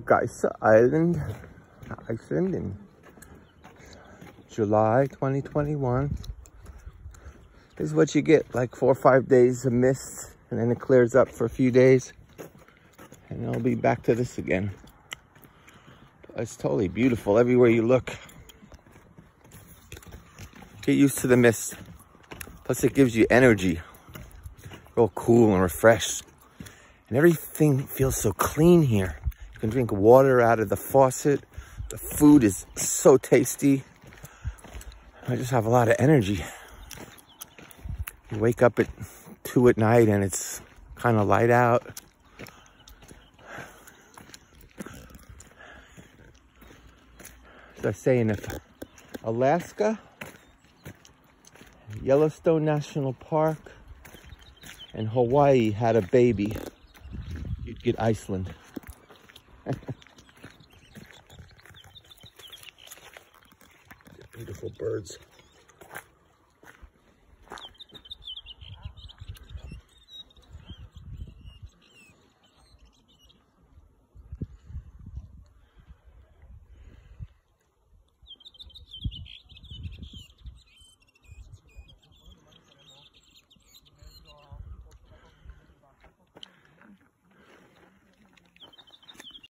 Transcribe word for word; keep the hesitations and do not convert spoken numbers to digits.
Geisa Island, Iceland in July twenty twenty-one. This is what you get, like four or five days of mist, and then it clears up for a few days, and it'll be back to this again. It's totally beautiful everywhere you look. Get used to the mist. Plus it gives you energy. Real cool and refreshed. And everything feels so clean here. You can drink water out of the faucet. The food is so tasty. I just have a lot of energy. You wake up at two at night and it's kind of light out. As I was saying, if Alaska, Yellowstone National Park, and Hawaii had a baby, you'd get Iceland. Beautiful birds.